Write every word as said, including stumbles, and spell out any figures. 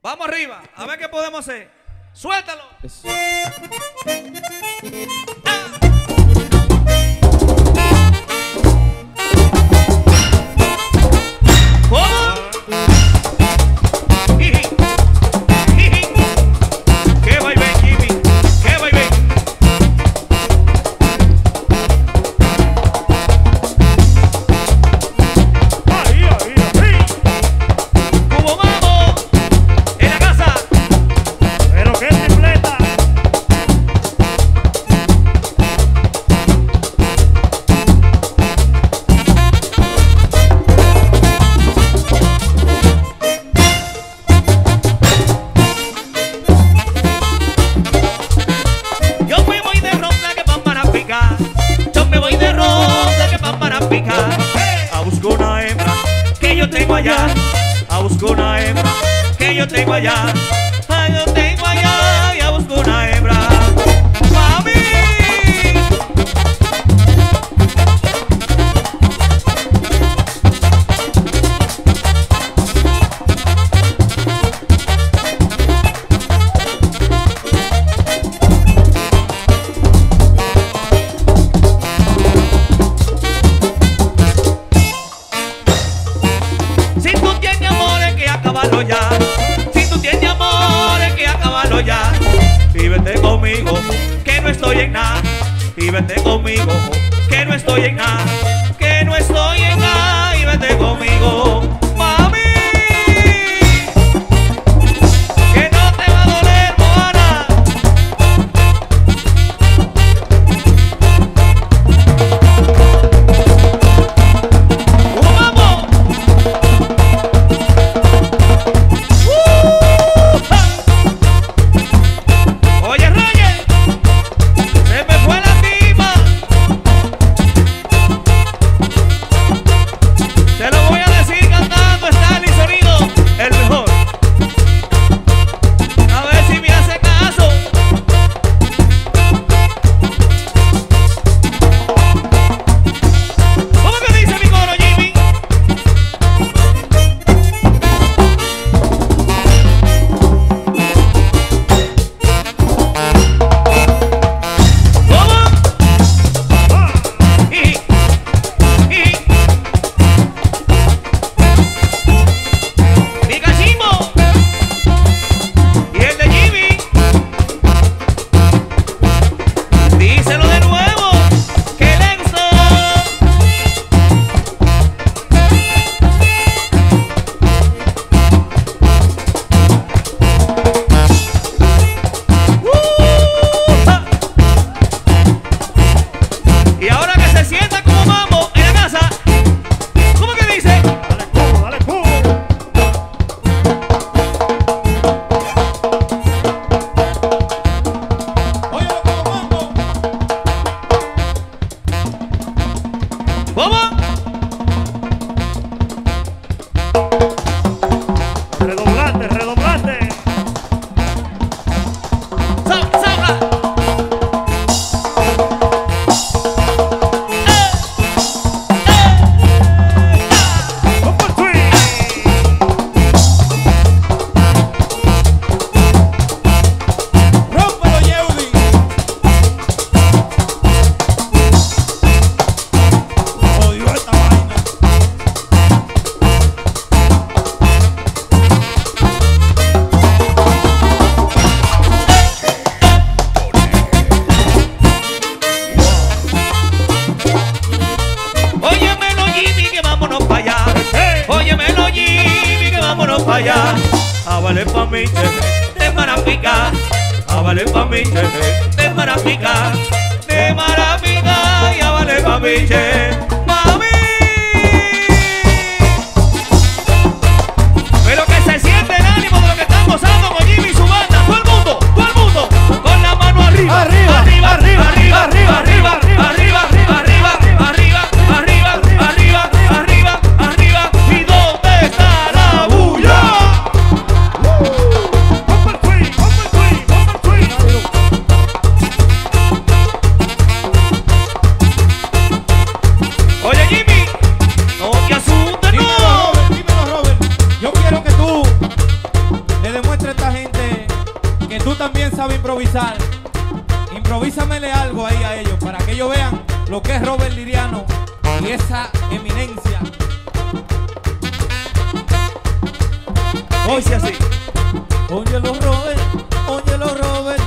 Vamos arriba, a ver qué podemos hacer. Suéltalo. Eso. Ah. ¿Cómo? Jiji. Jiji. ¿Qué va y ven, Jimmy? ¿Qué va y ven? Ahí, ahí, ahí. Cubo Mambo en la casa. Pero qué tripleta. Yo me voy de ronda que van para picar. Yo me voy de ronda que van para picar. A buscar una hembra que yo tengo allá. A buscar una hembra que yo tengo allá. Ah, yo tengo allá y a buscar una hembra. ¡Mami! Si tú tienes amores que acabarlo ya. Si tú tienes amores que acabarlo ya. Y vete conmigo, que no estoy en nada. Y vete conmigo, que no estoy en nada. Que no estoy en nada. Y vete conmigo, mami. Que no te va a doler, Moana. ¡Vamos! Oye, Reyes, se me fue la tipa. Te lo voy a decir cantando, está el sonido, el mejor. A ver si me hace caso. ¿Cómo que dice mi coro, Jimmy? ¿Cómo? Jiji, jiji. Mi cachimbo y el de Jimmy. Díselo de nuevo que le gustó. Uh, ja. Y ahora que se sienta como mambo en la casa, ¿cómo que dice? Dale cubo, dale cubo. ¿Cómo? Redoblante, redoblante. ¡Sa- sabra! Opa, swing. ¡Rómpelo, Yeudi! Odio esta vaina. Óyemelo, Jimmy, que vámonos para allá. Hey. Óyemelo, Jimmy, que vámonos para allá. A valer pa' mí, chefe, de Marapica. A valer pa' mí, chefe, de Marapica. De Marapica y a valer pa' mí, chefe. ¡Mami! Pero que se siente el ánimo de lo que están gozando con Jimmy y su banda. Todo el mundo, todo el mundo, con la mano arriba. Arriba, arriba, arriba, arriba, arriba, arriba, arriba, arriba, arriba, arriba, arriba, arriba, arriba, arriba. ¿Y dónde está la bulla? Opa, swing, opa, swing, opa, swing. sabe improvisar, improvísamele algo ahí a ellos para que ellos vean lo que es Robert Liriano y esa eminencia. Hoy sí así. Óyelo Robert, óyelo Robert,